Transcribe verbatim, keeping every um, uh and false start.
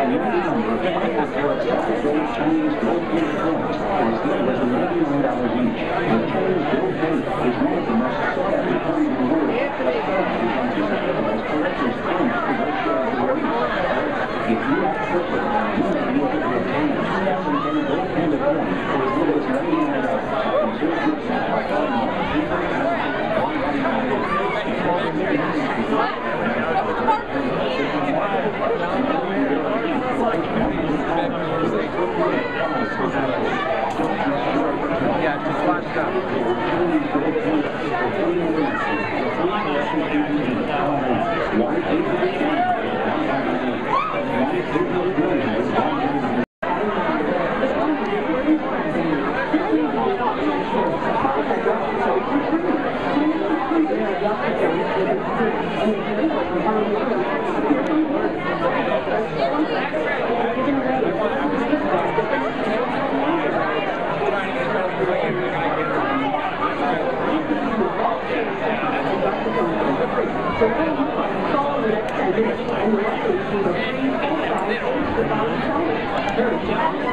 Chinese gold plated coins for as little as eleven dollars each. The Chinese gold plate is one of the most sought after coins in the world. Collectors claim for those shares of the race. If you have purple, you may be able to obtain a two thousand ten gold plated coin for as little as ninety-nine dollars. Conserve your cash by calling one three five Yeah, just watch out. Very